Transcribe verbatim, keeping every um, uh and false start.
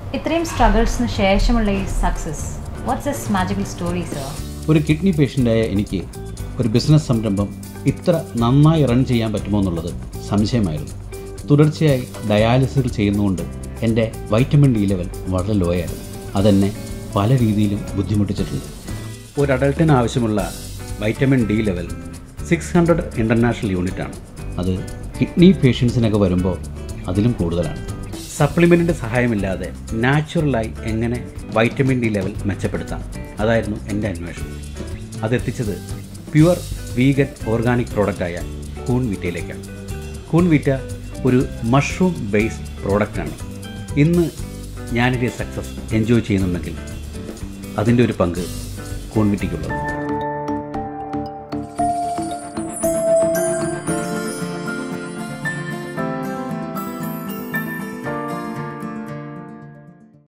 ഇത്രയും സ്ട്രഗിൾസിന് ശേഷമുള്ള ഈ success, what's this magical story sir? ഒരു കിഡ്നി പേഷ്യൻ്റായ എനിക്ക് ഒരു ബിസിനസ് സംരംഭം ഇത്ര നന്നായി റൺ ചെയ്യാൻ പറ്റുമോ എന്നുള്ളത് സംശയമായിരുന്നു. തുടർച്ചയായി ഡയാലിസിസ് ചെയ്യുന്നതുകൊണ്ട് എൻ്റെ വൈറ്റമിൻ ഡി ലെവൽ വളരെ ലോ ആയിരുന്നു. അതെന്നെ പല രീതിയിലും ബുദ്ധിമുട്ടിച്ചിട്ടുണ്ട്. ഒരു അഡൾട്ടിന് ആവശ്യമുള്ള vitamin D level six hundred international യൂണിറ്റാണ്. അത് കിഡ്നി പേഷ്യൻസിനൊക്കെ വരുമ്പോൾ അതിലും കൂടുതലാണ്. സപ്ലിമെൻറ്റിൻ്റെ സഹായമില്ലാതെ നാച്ചുറലായി എങ്ങനെ വൈറ്റമിൻ ഡി ലെവൽ മെച്ചപ്പെടുത്താം, അതായിരുന്നു എൻ്റെ അന്വേഷണം. അതെത്തിച്ചത് പ്യുവർ വീഗൻ ഓർഗാനിക് പ്രോഡക്റ്റായ കൂൺ വിറ്റയിലേക്കാണ്. കൂൺ വിറ്റ ഒരു മഷ്റൂം ബേസ്ഡ് പ്രോഡക്റ്റാണ്. ഇന്ന് ഞാനിതിൻ്റെ സക്സസ് എൻജോയ് ചെയ്യുന്നുണ്ടെങ്കിൽ അതിൻ്റെ ഒരു പങ്ക് കൂൺ വിറ്റയ്ക്കുള്ളത്.